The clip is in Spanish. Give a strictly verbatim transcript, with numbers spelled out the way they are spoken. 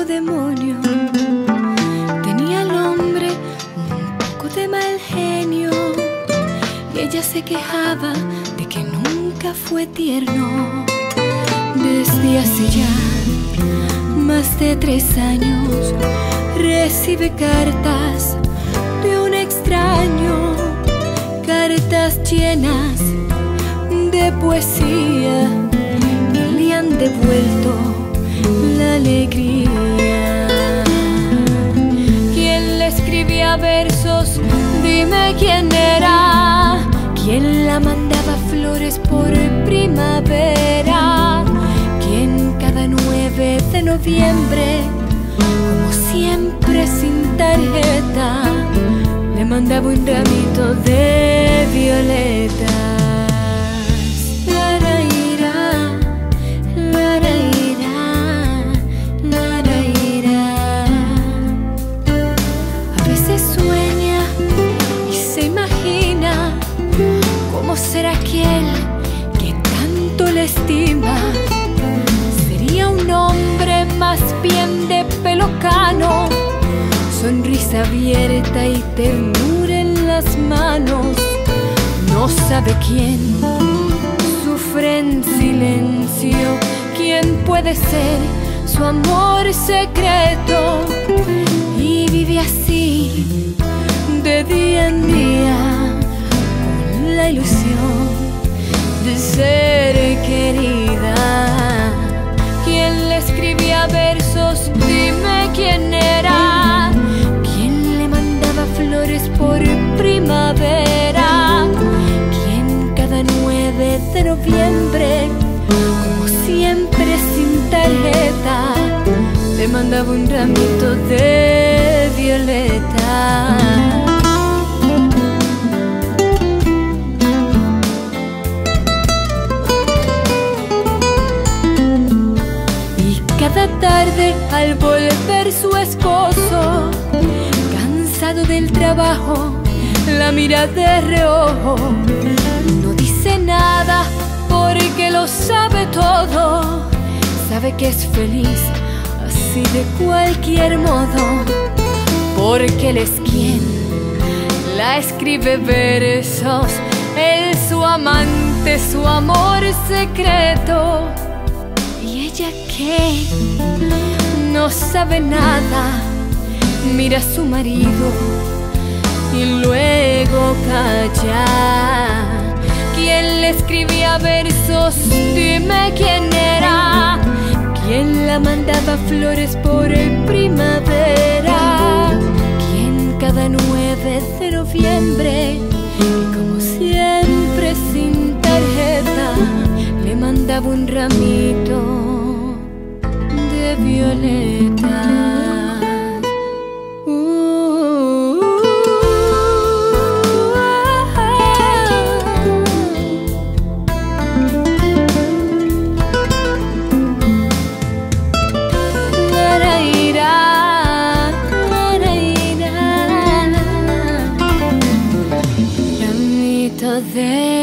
demonio. Tenía al hombre un poco de mal genio y ella se quejaba de que nunca fue tierno. Desde hace ya más de tres años recibe cartas de un extraño, cartas llenas de poesía y le han devuelto la alegría. ¿Quién le escribía versos? Dime quién era. ¿Quién la mandaba flores por primavera? ¿Quién cada nueve de noviembre, como siempre sin tarjeta, le mandaba un ramito de violetas? ¿Cómo será aquel que tanto le estima? Sería un hombre más bien de pelo cano, sonrisa abierta y ternura en las manos. No sabe quién sufre en silencio, quién puede ser su amor secreto, y vive así de día en día, la ilusión de ser querida. ¿Quién le escribía versos? Dime quién era. ¿Quién le mandaba flores por primavera? ¿Quién cada nueve de noviembre, como siempre sin tarjeta, le mandaba un ramito de violeta? Cada tarde al volver su esposo, cansado del trabajo, la mira de reojo. No dice nada porque lo sabe todo. Sabe que es feliz así de cualquier modo, porque él es quien la escribe versos. Él su amante, su amor secreto. Y ella que no sabe nada, mira a su marido y luego calla. ¿Quién le escribía versos? Dime quién era. ¿Quién la mandaba flores por primavera? ¿Quién cada nueve de noviembre, y como siempre sin tarjeta, le mandaba un ramito de violetas? Ramito de